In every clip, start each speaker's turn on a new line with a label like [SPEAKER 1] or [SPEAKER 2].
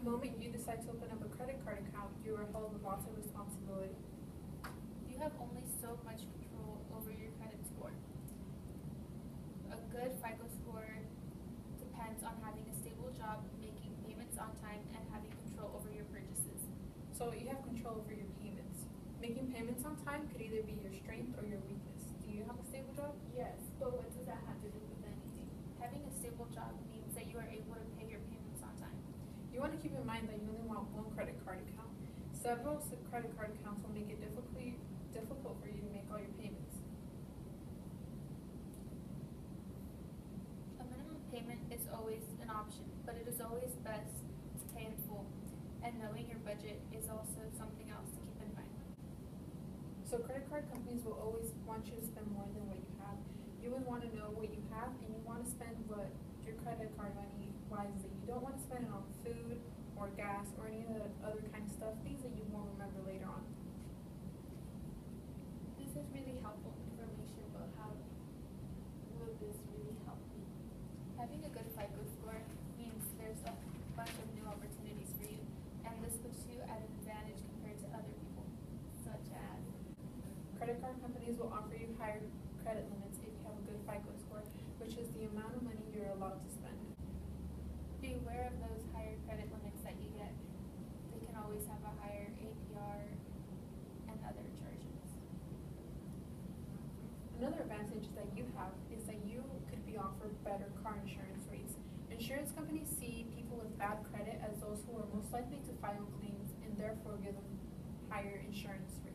[SPEAKER 1] The moment you decide to open up a credit card account, you are held with lots of responsibility.
[SPEAKER 2] You have only so much control over your credit score. A good FICO score depends on having a stable job, making payments on time, and having control over your purchases.
[SPEAKER 1] So you have control over your payments. Making payments on time could either be your strength or your weakness. Do you have a stable job?
[SPEAKER 3] Yes, but what does that have to do with anything?
[SPEAKER 2] Having a stable job means that you are able to pay your payments on time.
[SPEAKER 1] You want to keep in mind that you only want one credit card account. Several credit card accounts will make it difficult for you to make all your payments.
[SPEAKER 2] A minimum payment is always an option, but it is always best to pay in full. And knowing your budget is also something else to keep in mind.
[SPEAKER 1] So credit card companies will always want you to spend more than what you have. You would want to know what you have, and you want to spend what your credit card money wisely. You don't want to spend it on food or gas or any of the other kind of stuff, things that you won't remember later on.
[SPEAKER 3] This is really helpful information, but how will this really help me?
[SPEAKER 2] Having a good FICO score means there's a bunch of new opportunities for you, and this puts you at an advantage compared to other people, such as
[SPEAKER 1] Credit card companies will offer you higher credit limits if you have a good FICO score, which is the amount of money you're allowed to spend.
[SPEAKER 2] be aware of those higher credit limits that you get. They can always have a higher APR and other charges.
[SPEAKER 1] Another advantage that you have is that you could be offered better car insurance rates. Insurance companies see people with bad credit as those who are most likely to file claims and therefore give them higher insurance rates.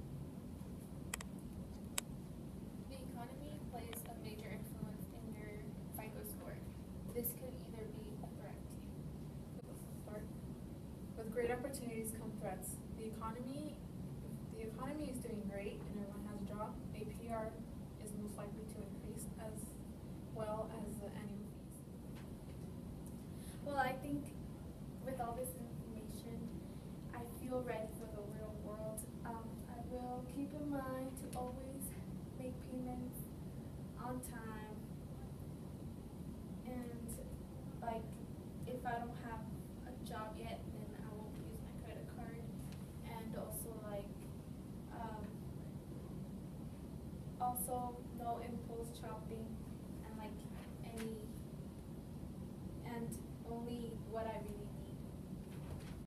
[SPEAKER 2] The economy plays a major influence in your FICO score. This could either be a threat to you.
[SPEAKER 1] With great opportunities come threats. The economy is doing great and everyone has a job. APR is most likely to increase as well as the annual fees.
[SPEAKER 3] Well, I think with all this information, I feel ready for the real world. I will keep in mind to always make payments on time. And like, if I don't have a job yet, then I won't use my credit card. And also also no impulse shopping and like and only what I